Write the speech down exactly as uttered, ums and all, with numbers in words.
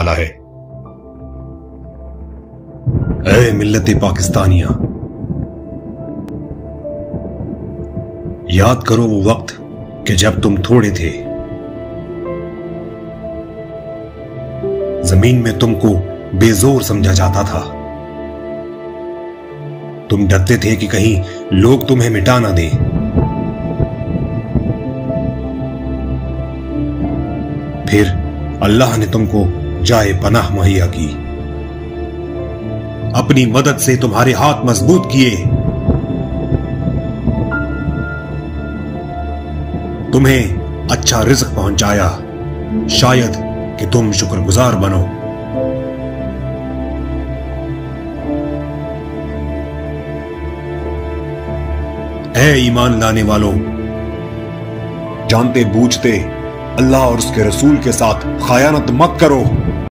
वाला है। ऐ मिल्लत पाकिस्तानिया, याद करो वो वक्त कि जब तुम थोड़े थे, जमीन में तुमको बेजोर समझा जाता था। तुम डरते थे कि कहीं लोग तुम्हें मिटा ना दें। फिर अल्लाह ने तुमको जाए पनाह मुहैया की, अपनी मदद से तुम्हारे हाथ मजबूत किए, तुम्हें अच्छा रिज़्क पहुंचाया, शायद कि तुम शुक्रगुजार बनो। ऐ ईमान लाने वालों, जानते बूझते अल्लाह और उसके रसूल के साथ खयानत मत करो।